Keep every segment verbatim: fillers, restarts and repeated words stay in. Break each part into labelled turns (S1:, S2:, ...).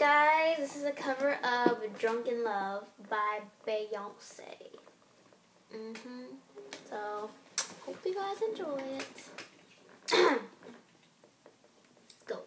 S1: guys, this is a cover of Drunk in Love by Beyoncé. Mm-hmm. So, hope you guys enjoy it. Go.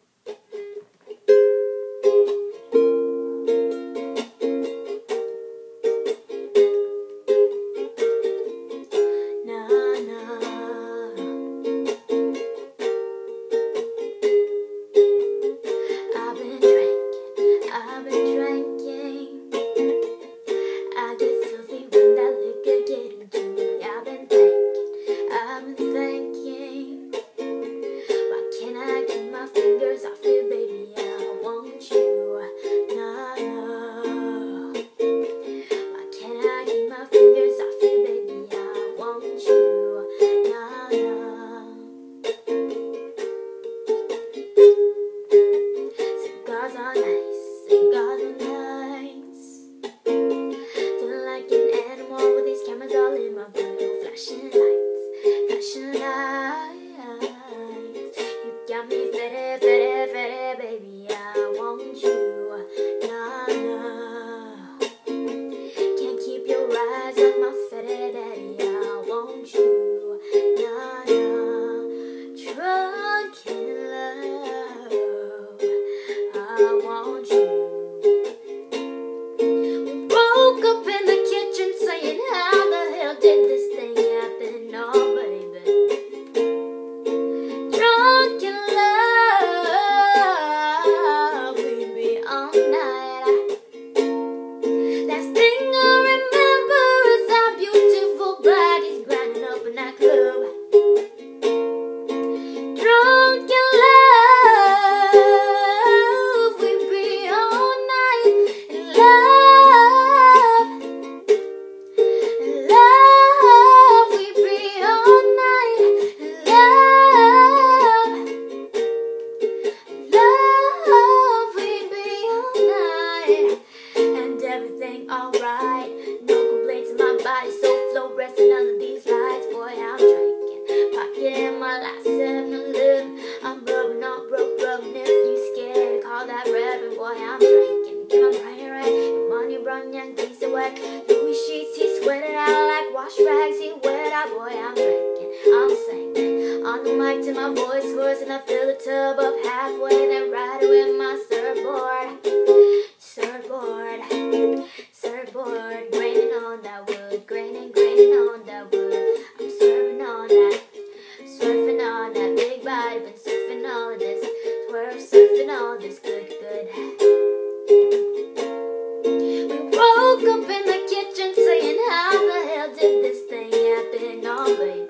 S2: I've been drinking. I get filthy when that liquor get into me. I've been thinking, I've been thinking, why can't I keep my fingers off you, baby? I want you, no, no. Why can't I keep my fingers off you, baby? I want you, no, no. Cigars are nice. Cigars are nice. Feeling like an animal with these cameras all in my grill. Flashing lights, flashing lights. You got me fetty, fetty, fetty, baby. I want you, nah, nah. Can't keep your eyes off my fetty daddy. I want you, nah, nah. Drunk in love, I want you. Woke up in the kitchen saying, how the hell did this thing happen? Oh, baby. Drunk in love, we be all night. Last thing I remember is our beautiful bodies grinding up in that club. Drunk in love, we be all night in love. Everything alright, no complaints in my body, so fluorescent under these lights. Boy, I'm drinking, pocket in my last seven eleven. I'm rubbing on broke, rubbing if you scared. Call that Reverend. Boy, I'm drinking, get my brain right. Come on, you brown young things to wet. Louis sheets, he sweated out like wash rags. He wet out. Boy, I'm drinking, I'm singing on the mic till my voice hoarse, and I fill the tub up halfway, then ride with my surfboard. Surfboard, surfboard, graining on that wood, graining, graining on that wood. I'm surfing on that, surfing on that big body, been surfing all of this, swerve, surfing all this good, good. We woke up in the kitchen saying, how the hell did this thing happen? Oh, baby.